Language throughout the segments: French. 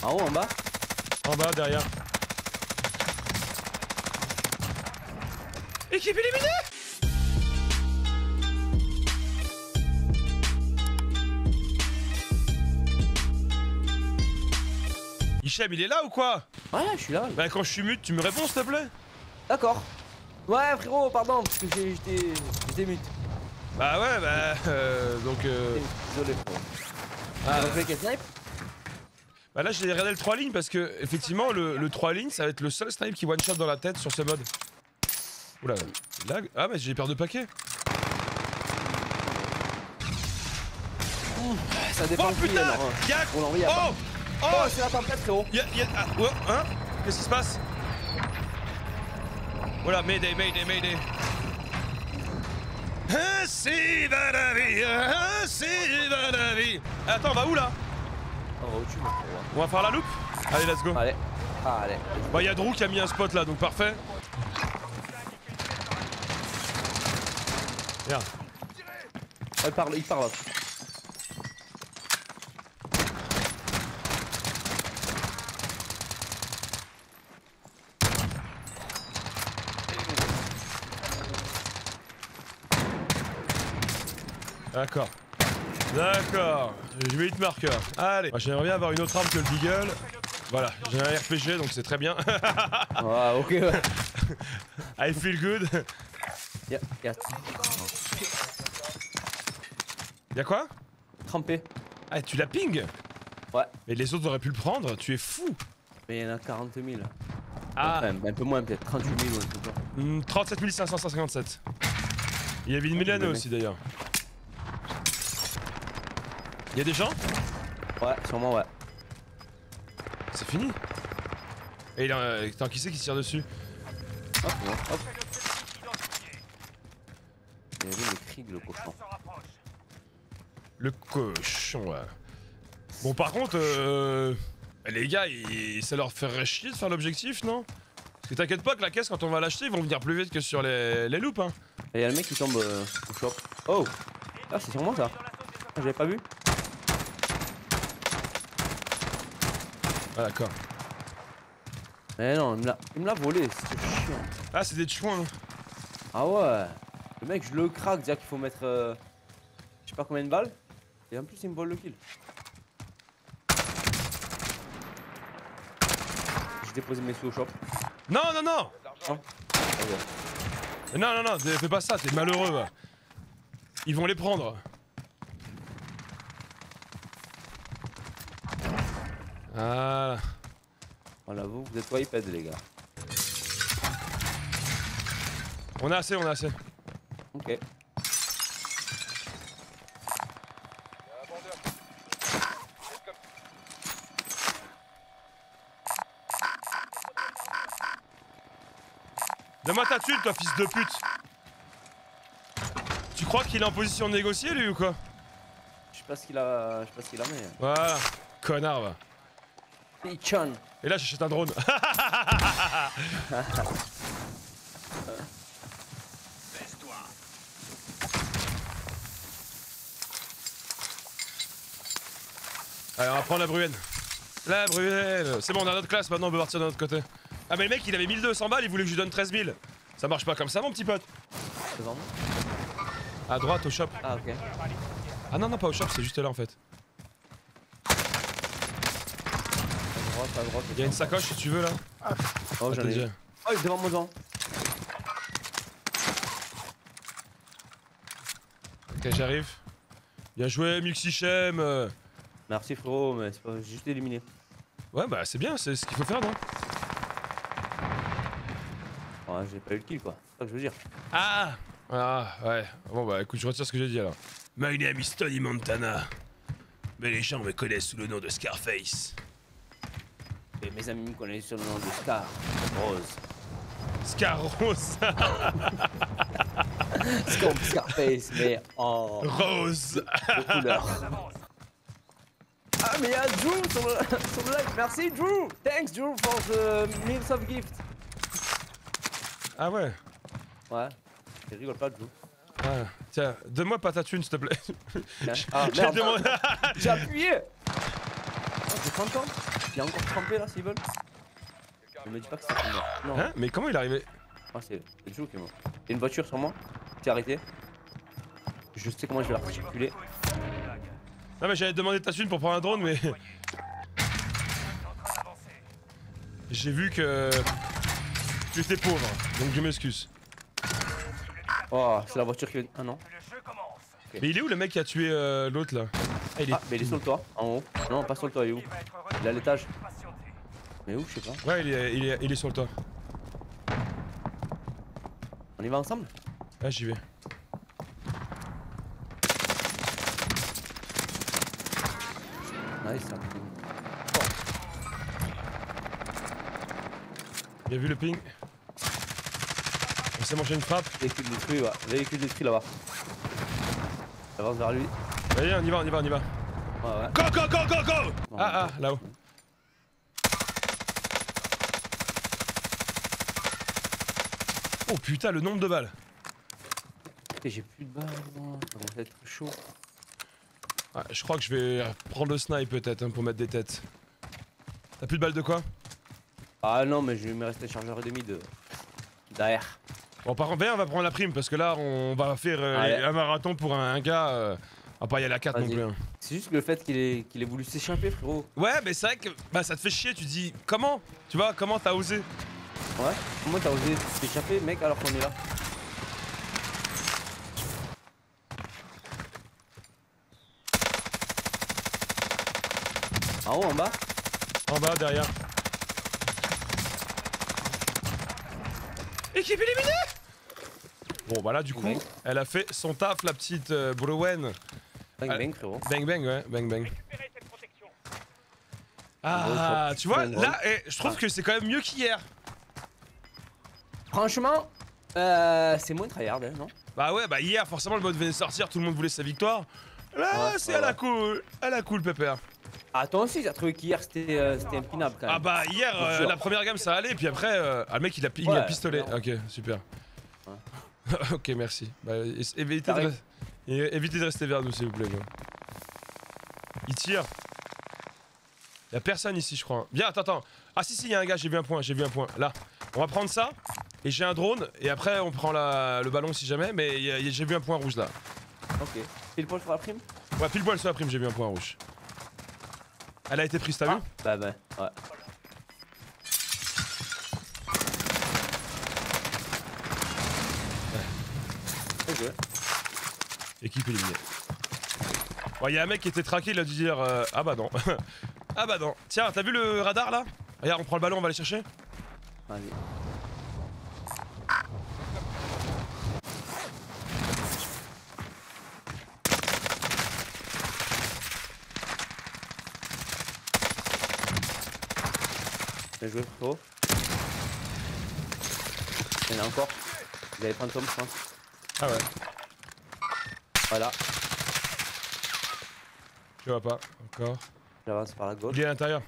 En haut, en bas? En bas, derrière. Équipe éliminée! Hichem, il est là ou quoi? Ouais, je suis là. Bah quand je suis mute, tu me réponds s'il te plaît? D'accord. Ouais, frérot, pardon, parce que j'étais mute. Bah ouais, donc Désolé, frérot. Ah, Donc, quel snipe? bah là j'ai regardé le 3 lignes parce que effectivement le 3 lignes ça va être le seul snipe qui one shot dans la tête sur ce mode. Oula, lag. Ah mais j'ai peur de paquet. Ça dépend Oh putain! Y'a... Oh! Oh, c'est la tempête, frérot. Ah, ouais, hein? Qu'est-ce qui se passe? Voilà, Mayday. Ainsi va la vie, ainsi va la vie. Attends, on va où là? Oh, tu m'as fait, On va faire la loupe? Allez, let's go. Allez. Bah, y'a Drew qui a mis un spot là, donc parfait. Regarde. Il parle. D'accord. Je mets 8 marqueurs. Allez. Moi, j'aimerais bien avoir une autre arme que le Deagle. Voilà, j'ai un RPG donc c'est très bien. Ah, ok, ouais. I feel good. Y'a quoi? Trempé. Ah, tu la ping? Ouais. Mais les autres auraient pu le prendre, tu es fou. Mais il y en a 40 000. Ah. Enfin, un peu moins, peut-être 38 000 ou un truc. 37 557. Il y avait une Milano aussi d'ailleurs. Y'a des gens? Ouais, sûrement, ouais. C'est fini. Et il a... Attends, qui c'est qui se tire dessus? Hop, hop. Il y avait le cri de le cochon. Le cochon, ouais. Bon, par contre, les gars, ça leur ferait chier de faire l'objectif, non? Parce que t'inquiète pas que la caisse, quand on va l'acheter, ils vont venir plus vite que sur les loupes, hein. Et y'a le mec qui tombe au shop. Oh! Ah, c'est sur moi ça? J'avais pas vu. Ah, d'accord. Mais non, il me l'a volé, c'est chiant. Ah, c'est des chouins. Ah ouais. Le mec, je le craque, dire qu'il faut mettre. Je sais pas combien de balles. Et en plus, il me vole le kill. J'ai déposé mes sous au shop. Non. Ah, okay. Non, fais pas ça, t'es malheureux, va. Ils vont les prendre. Voilà. Voilà, vous êtes pas iPad, les gars. On a assez. Ok. Donne-moi ta thune, toi, fils de pute. Tu crois qu'il est en position de négocier, lui, ou quoi? Je sais pas ce qu'il a mis. Voilà. Connard, va. Pichon. Et là, j'achète un drone. Allez, on va prendre la Bruenne. La Bruenne. C'est bon, on a notre classe, maintenant on peut partir de notre côté. Ah mais le mec, il avait 1200 balles, il voulait que je lui donne 13 000. Ça marche pas comme ça, mon petit pote. C'est vraiment. À droite, au shop. Ah, ok. Ah non, pas au shop, c'est juste là, en fait. À droite. Il y a une sacoche, si tu veux, là. Oh, j'en ai. Déjà. Oh, il est devant moi, devant. Ok, j'arrive. Bien joué, Muxichem. Merci, frérot, mais c'est pas juste éliminé. Ouais, bah c'est bien, c'est ce qu'il faut faire, non? Ouais, j'ai pas eu le kill, quoi. C'est ça que je veux dire. Ah, ouais. Bon, bah écoute, je retire ce que j'ai dit, alors. My name is Tony Montana. Mais les gens me connaissent sous le nom de Scarface. Et mes amis me connaissent sur le nom de Scar Rose. Scar Rose. C'est comme Scarface, mais en Rose. couleur. Ah, mais il y a Drew sur le live. Merci, Drew. Thanks, Drew, for the meals of gift. Ah ouais. Ouais. Je rigole pas, Drew. Ah, tiens, donne-moi pas ta thune, s'il te plaît. Ah, J'ai merde. demandé... J'ai appuyé. Oh, j'ai 30 ans. il est encore trempé là s'ils veulent. Ne me dis pas que c'est mort. Non. Hein? Mais comment il est arrivé? Ah, c'est Joe qui est mort. Il y a une voiture sur moi. T'es arrêté. Je sais comment je vais la faire circuler. Non, mais j'allais te demander ta thune pour prendre un drone, mais. J'ai vu que. Tu étais pauvre, donc je m'excuse. Oh, c'est la voiture qui. Ah non. Okay. Mais il est où le mec qui a tué l'autre là? Ah, mais il est sur le toit, en haut. Non, pas sur le toit, il est où? Il est à l'étage. Mais où, je sais pas. Ouais, il est sur le toit. On y va ensemble? Ah, j'y vais. Nice, ça. Il a vu le ping. On s'est mangé une frappe. Véhicule détruit, ouais. Véhicule détruit là-bas. J'avance vers lui. Allez, on y va. Ouais, ouais. Go! Ah, là-haut. Oh putain, le nombre de balles. J'ai plus de balles, moi. Ça va être chaud. Ah, je crois que je vais prendre le snipe peut-être hein, pour mettre des têtes. T'as plus de balles de quoi? Ah non, mais je vais me rester chargeur et demi d'AR. Bon, par contre, viens, on va prendre la prime parce que là, on va faire un marathon pour un gars. On va pas y aller à 4 non plus. Hein. C'est juste le fait qu'il ait voulu s'échapper, frérot. Ouais, mais c'est vrai que bah, ça te fait chier. Tu dis, comment? Tu vois, comment t'as osé? Ouais, comment t'as osé t'échapper, mec, alors qu'on est là? En haut, en bas? En bas, derrière. Équipe éliminée! Bon, bah là, du coup, Bang. elle a fait son taf, la petite Browen. Bang bang, frérot. Bang bang, ouais, bang bang. Ah, tu vois, là, je trouve que c'est quand même mieux qu'hier. Franchement, c'est moins tryhard, hein, non? Bah ouais, bah hier, forcément, le mode venait de sortir, tout le monde voulait sa victoire. Là, Ouais, c'est ouais, à la cool, pépère. Ah, toi aussi, t'as trouvé qu'hier c'était impinable quand même. Ah bah hier, la première gamme ça allait, puis après, le mec il a un pistolet. Ouais. Ok, super. Ouais. Ok, merci. Bah, évitez de rester vers nous, s'il vous plaît. Quoi. Il tire. Y'a personne ici, je crois. Hein. Viens, attends. Ah si, y'a un gars, j'ai vu un point. Là, on va prendre ça. Et j'ai un drone. Et après, on prend le ballon si jamais. Mais j'ai vu un point rouge là. Ok. Pile poil sur la prime? Ouais, pile poil sur la prime, j'ai vu un point rouge. Elle a été prise, t'as vu? Bah, ouais. Ok. Équipe éliminée. Bon, y'a un mec qui était traqué, il a dû dire ah bah non. Ah bah non. Tiens, t'as vu le radar là? Regarde, on prend le ballon, on va aller chercher. Allez. Bien joué, frérot. Il y en a encore. Vous allez prendre Tom, je pense. Ah ouais. Voilà. Je vois pas, encore. J'avance par la gauche. Il est à l'intérieur.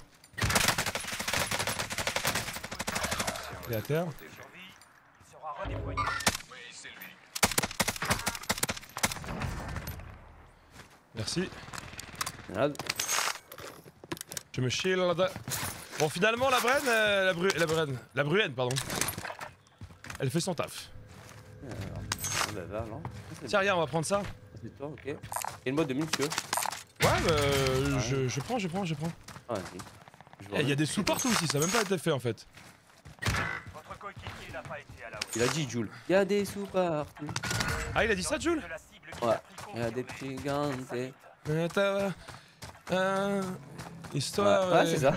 Il est à terre. Merci. Malade. Je me chie là. Bon, finalement, la Bruenne, pardon. Elle fait son taf. Tiens, regarde, on va prendre ça. C'est toi, ok. Il y a une boîte de mine, si tu veux. Ouais, je prends. Ah, vas-y. Il y a des sous partout aussi, ça a même pas été fait en fait. Votre coéquipier n'a pas été à la hauteur. Il a dit, Jules. Il y a des sous partout. Ah, il a dit ça, Jules? Ouais. Il y a des petits gantés. Histoire. Ouais, c'est ça.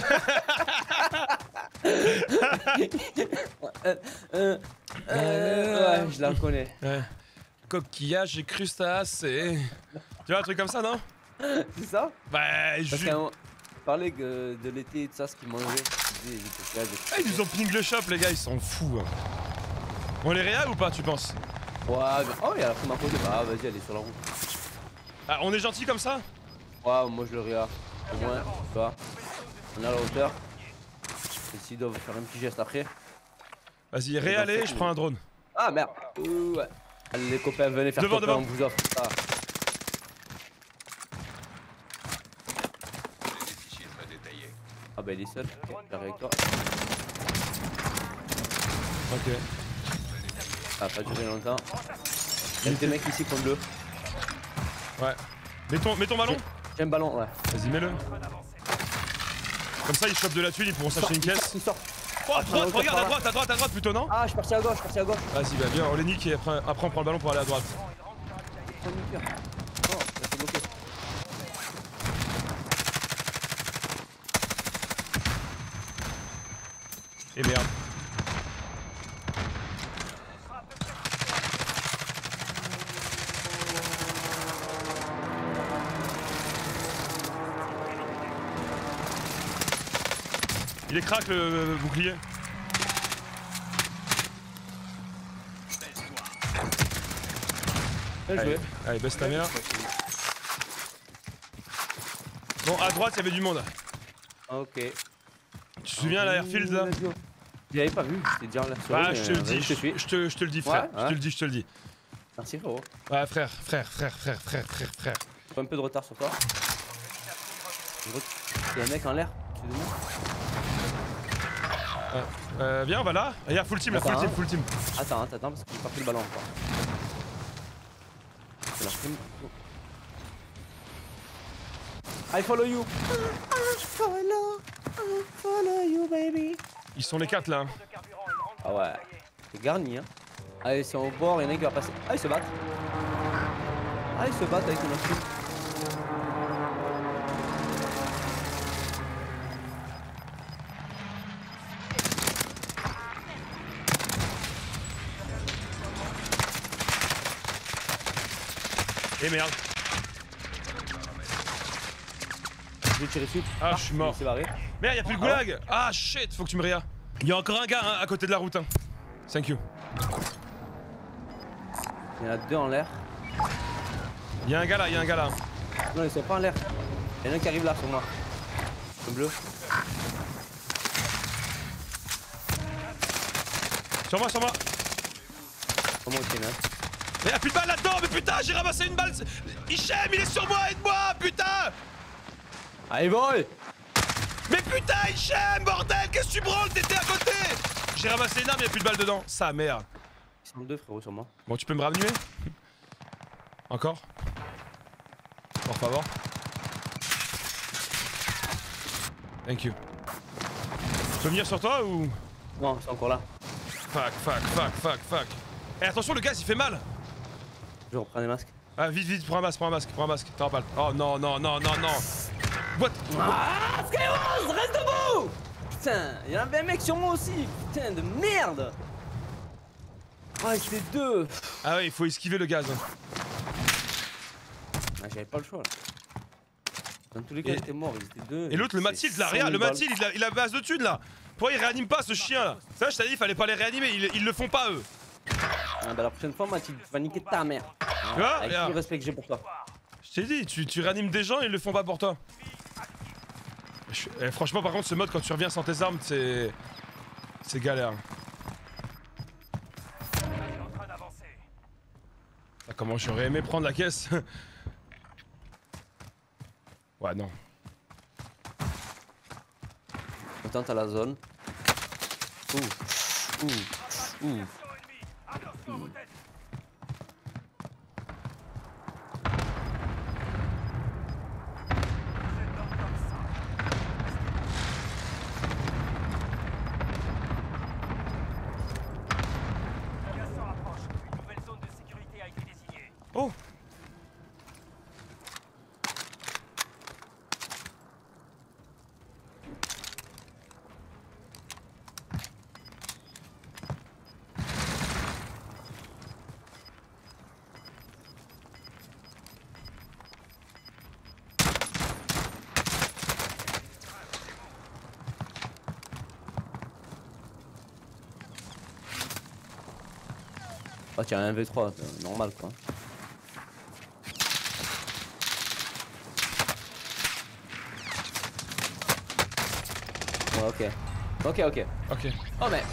Ouais, je la connais. Ouais. Coquillage et crustacés. Tu vois un truc comme ça, non? C'est ça? Bah, Parce qu'on parlait de l'été et de ça, ce qu'ils mangeaient. Ah, ils nous ont ping le shop, les gars, ils sont fous. Hein. On les réa ou pas, tu penses? Ouais, oh, il y a la prime à poser. Ah, vas-y, elle est sur la route. Ah, on est gentil comme ça? Ouais, moi je le réa. Au moins, tu vois. On a la hauteur. Et s'ils doivent faire un petit geste après. Vas-y, réallez, je prends un drone. Ah merde. Ouais. Allez, les copains, venez faire devant. on vous offre ça. Ah bah il est seul, ok, j'arrive avec toi. Ok. Ça va pas durer longtemps. Il y a des mecs ici contre bleu. Ouais. Mets ton ballon. J'ai un ballon, ouais. Vas-y, mets-le. Comme ça, ils chopent de la thune, ils pourront s'acheter une caisse. Il sort. Oh, à droite, regarde, à droite plutôt, non? Ah, je suis parti à gauche, Vas-y, bah viens, on les nique et après on prend le ballon pour aller à droite. Oh, ça s'est bloqué. Et merde. Il est crack le bouclier. Bien joué. Allez, baisse ta mère. Bon, à droite, il y avait du monde. Ok. Tu te souviens à l'airfield là? J'avais pas vu, c'était déjà en l'air sur. Ah, je te le dis, je te le dis, frère. Ouais, ouais. Je te le dis. Merci frérot. Ouais, frère. J'ai un peu de retard sur toi. Il y a un mec en l'air. Tu veux Viens, on va là. Il y a full team, full team. Attends, parce que j'ai pas pris le ballon encore. C'est la prime. I follow you. I follow you, baby. Ils sont les 4 là. Ah ouais, c'est garni hein. Allez, ils sont au bord, il y en a un qui va passer. Ah, ils se battent. Ah, ils se battent avec une machine. Et merde. Je vais tirer dessus. Ah, je suis mort. Il s'est barré. Merde, y'a plus le goulag. Ah shit, faut que tu me réas. Il y a encore un gars hein, à côté de la route. Hein. Thank you. Il y en a deux en l'air. Il y a un gars là. Non, ils sont pas en l'air. Il y en a un qui arrive là sur moi. Le bleu. Sur moi. Comment ok, là. Mais y'a plus de balles là-dedans, mais putain, j'ai ramassé une balle. Hichem, il est sur moi, aide-moi, putain. Allez, boy. Mais putain, Hichem, bordel, qu'est-ce que tu branles? T'étais à côté. J'ai ramassé une arme, y'a plus de balles dedans. Sa mère. Ils sont deux frérot sur moi. Bon, tu peux me ramener? Encore? Por favor. Thank you. Je peux venir sur toi ou? Non, ils sont encore là. Fuck. Eh, attention, le gaz il fait mal. Je reprends les masques. Ah, vite, prends un masque. T'auras pas le... Oh non. What? Ah, Skyros, reste debout. Putain, il y avait un mec sur moi aussi. Putain de merde. Ah, c'était deux. Ah ouais, il faut esquiver le gaz. Ah, j'avais pas le choix là. Dans tous les cas, j'étais mort, ils étaient deux. Et l'autre, le Mathilde là, regarde, le Mathilde, il a base de thunes là. Pourquoi il réanime pas ce chien là? Ça, je t'avais dit, il fallait pas les réanimer, ils le font pas eux. Ah, bah la prochaine fois, Mathilde, tu vas niquer ta mère. Tu vois? Avec tout Regarde. le respect que j'ai pour toi. Je t'ai dit, tu réanimes des gens et ils le font pas pour toi. Franchement, par contre, ce mode, quand tu reviens sans tes armes, c'est galère. Ah, comment j'aurais aimé prendre la caisse. Ouais, non. Attends, t'as la zone. Ouh. Oh! Ah, tiens, un V3, normal quoi. Ouais, ok. Oh mais.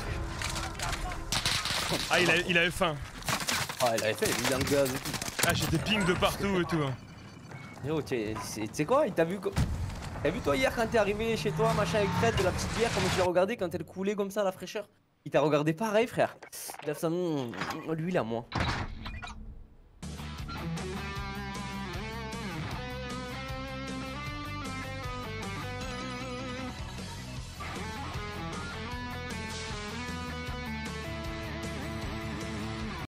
Ah, il avait faim. Ah, il avait fait, il est dans le gaz et tout. Ah, j'étais ping de partout et tout. Hein. Yo, tu sais quoi, il t'a vu quoi. T'as vu toi hier quand t'es arrivé chez toi, machin avec Fred, de la petite bière, comment tu l'as regardé quand elle coulait comme ça, la fraîcheur? Il t'a regardé pareil, frère. Il a ça, lui là, moi.